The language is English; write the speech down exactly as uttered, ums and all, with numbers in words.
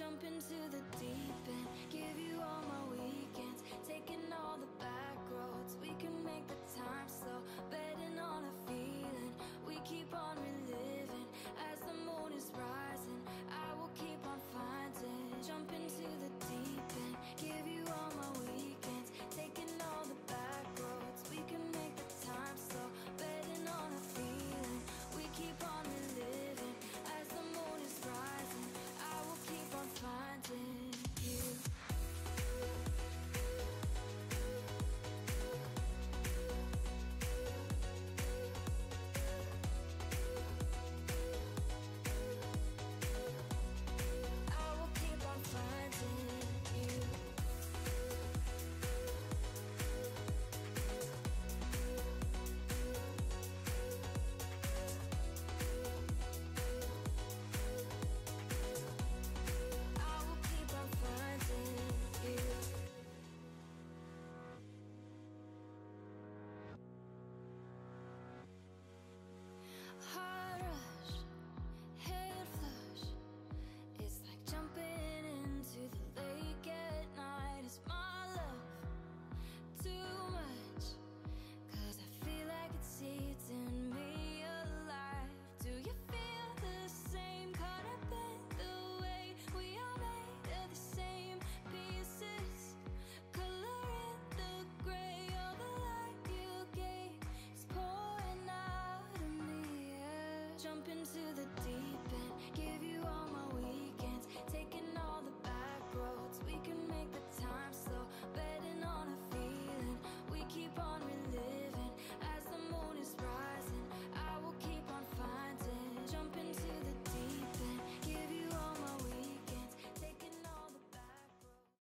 Jump into the deep end, give you all my weekends, taking all the back roads. We can make the time slow, betting on a feeling. We keep on reliving as the moon is rising. I will keep on finding. Jump into the deep end, give you all my weekends, taking all the back roads. We can make the time slow, betting on a feeling. We keep on reliving as the moon is rising. I will keep on finding you. Keep on